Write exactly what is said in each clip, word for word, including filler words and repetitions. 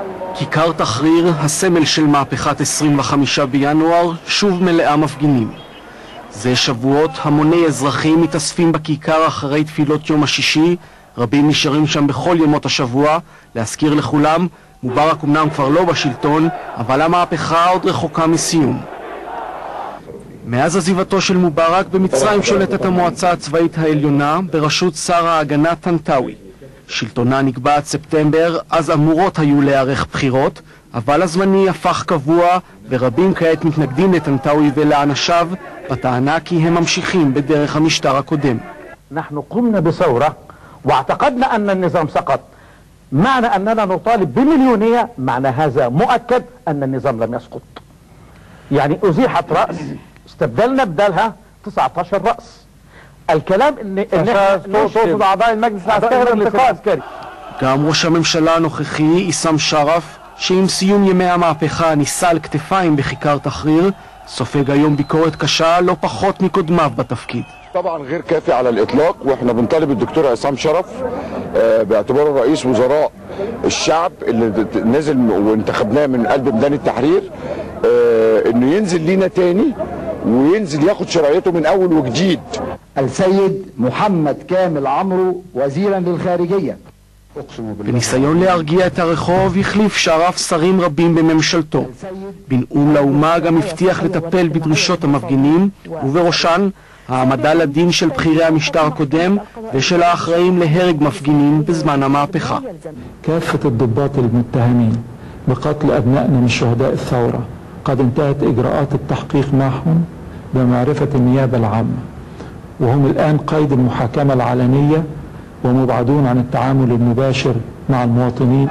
כיכר תחריר, הסמל של מהפכת עשרים וחמישה בינואר, שוב מלאה מפגינים. זה שבועות המוני אזרחים מתאספים בכיכר אחרי תפילות יום השישי, רבים נשארים שם בכל ימות השבוע. להזכיר לכולם, מובארק אמנם כבר לא בשלטון, אבל המהפכה עוד רחוקה מסיום. מאז עזיבתו של מובארק, במצרים שולטת המועצה הצבאית העליונה בראשות שר ההגנה טנטאווי. שלטונה נקבע עד ספטמבר, אז אמורות היו להיערך בחירות, אבל הזמני הפך קבוע, ורבים כעת מתנגדים לטנטאווי ולאנשיו, בטענה כי הם ממשיכים בדרך המשטר הקודם. אנחנו قمنا بثورة واعتقدنا أن النظام سقط. معنى أننا نطالب بمليونية معنى هذا مؤكد أن النظام لم يسقط. يعني أزيحت رأس استبدلنا بدلها تسعة عشر رأس. الكلام ان ان تقصد اعضاء المجلس العسكري. גם ראש הממשלה הנוכחי עיסאם שרף, שעם סיום ימי המהפכה ניסה על כתפיים בכיכר תחריר, סופג היום ביקורת קשה לא פחות מקודמיו בתפקיד. طبعا غير كافي على الاطلاق، واحنا بنطالب الدكتور عصام شرف باعتباره رئيس وزراء الشعب اللي نزل وانتخبناه من قلب ميدان التحرير انه ينزل لينا تاني وينزل ياخد شرعيته من اول وجديد. السيد محمد كامل عمرو وزيرا للخارجية. בניסיון להרגיע את הרחוב החליף שרף שרים רבים בממשלתו. בנאום לאומה גם הבטיח לטפל בדרישות המפגינים, ובראשן העמדה לדין של בכירי המשטר הקודם ושל האחראים להרג מפגינים בזמן המהפכה. كافة الضباط المتهمين بقتل أبنائنا من شهداء الثورة قد انتهت إجراءات التحقيق معهم بمعرفة النيابة العامة، وهم الآن قيد المحاكمة العلنية ومبعدون عن التعامل المباشر مع المواطنين.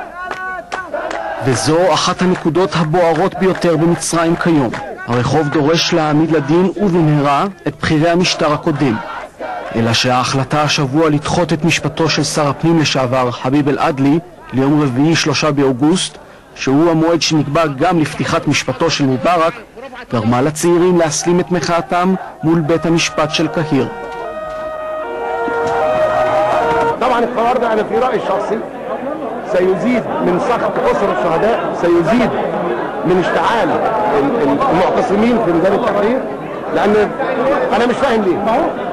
וזו אחת הנקודות הבוערות ביותר במצרים כיום. הרחוב דורש להעמיד לדין ובמהרה את בכירי המשטר הקודם. אלא שההחלטה השבוע לדחות את משפטו של שר הפנים לשעבר חביב אל-עדלי ליום רביעי שלושה באוגוסט, שהוא המועד שנקבע גם לפתיחת משפטו של מובארק, גרמה לצעירים להסלים את מחאתם מול בית המשפט של קהיר. طبعا القرار ده انا في رايي الشخصي سيزيد من سخط اسر الشهداء، سيزيد من اشتعال المعتصمين في ميدان التحرير، لان انا مش فاهم ليه.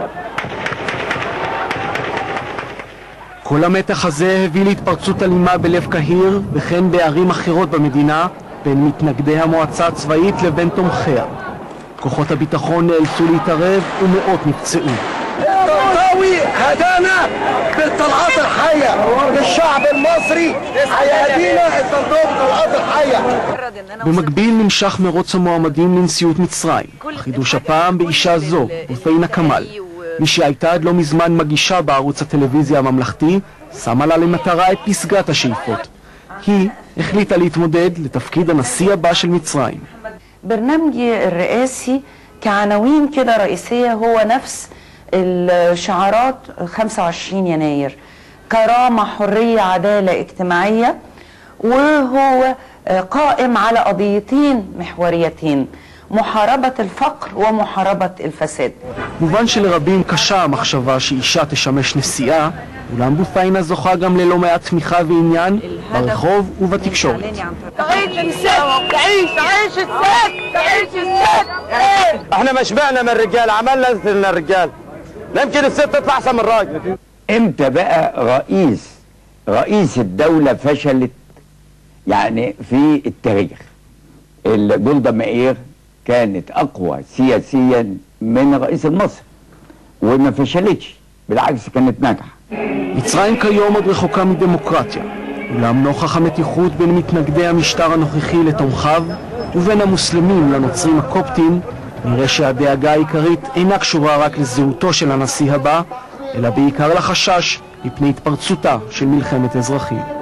כל המתח הזה הביא להתפרצות אלימה בלב קהיר וכן בערים אחרות במדינה בין מתנגדי המועצה הצבאית לבין תומכיה. כוחות הביטחון נאלצו להתערב ומאות נפצעו. طنطاوي هدانا بالطلعات الحية للشعب المصري، هيهدينا الطنطاوي بالطلعات الحية. במקביל נמשך מרוץ המועמדים לנשיאות מצרים. חידוש הפעם באישה זו, רופיינה כמאל. מי שהייתה עד לא מזמן מגישה בערוץ הטלוויזיה הממלכתי, שמה לה למטרה את פסגת השאיפות. היא החליטה להתמודד לתפקיד הנשיא הבא של מצרים. برنامجي الرئاسي كعناوين كده رئيسية هو نفس الشعارات خمسة وعشرين يناير: كرامة، حرية، عدالة اجتماعية، وهو قائم على قضيتين محوريتين: محاربة الفقر ومحاربة الفساد. מובן שלרבים קשה המחשבה שאישה תשמש נשיאה, אולם בות'יינה זוכה גם ללא מעט תמיכה ועניין ברחוב ובתקשורת. احنا ما شبعنا من الرجال، عملنا لنا الرجال، لا يمكن الست تطلع احسن من الراجل. امتى بقى رئيس رئيس الدولة فشلت يعني في التاريخ؟ جولدا مائير كانت اقوى سياسيا من رئيس مصر وما فشلتش، بالعكس كانت ناجحة. מצרים כיום עוד רחוקה מדמוקרטיה, אולם נוכח המתיחות בין מתנגדי המשטר הנוכחי לתומכיו ובין המוסלמים לנוצרים הקופטים, נראה שהדאגה העיקרית אינה קשורה רק לזהותו של הנשיא הבא, אלא בעיקר לחשש מפני התפרצותה של מלחמת אזרחים.